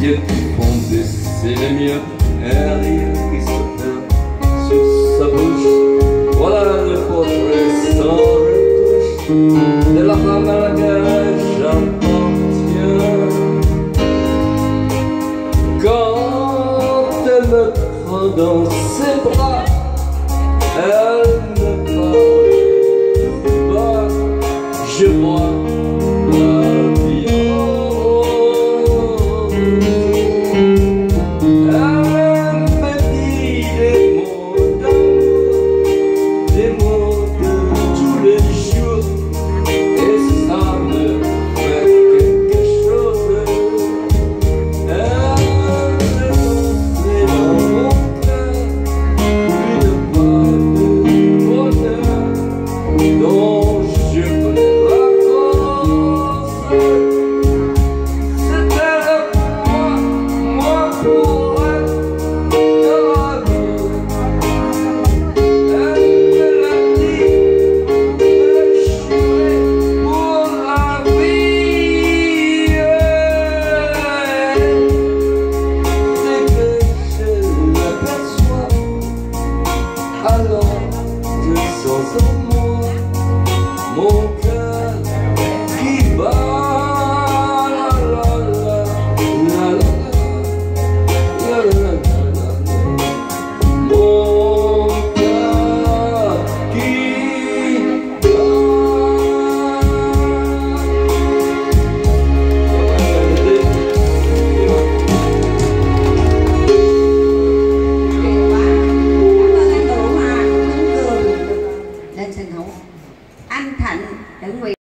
yeux qui font baisser les miens, un rire qui se teint sur sa bouche. Voilà le portrait sans retouche de la femme à laquelle j'appartiens. Quand elle me prend dans ses bras, elle me parle tout bas, je vois la violence. Elle me dit des mots d'amour, des mots de tous les jours, et ça me fait quelque chose. Elle me fait dans mon cœur une part de bonheur dont je connais la cause. C'était moi pour elle de la vie. Elle me l'a dit, me l'a juré pour la vie. Dès que je l'aperçois, alors je sens en moi mon cœur qui bat. La la la, la la la, la la la la. Mon cœur qui Lên sân khấu anh Thạnh chuẩn bị